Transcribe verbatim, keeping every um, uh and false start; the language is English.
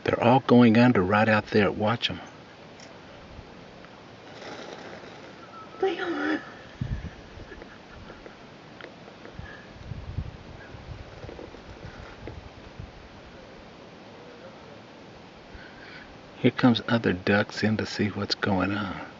They're all going under right out there. Watch them. They are. Here comes other ducks in to see what's going on.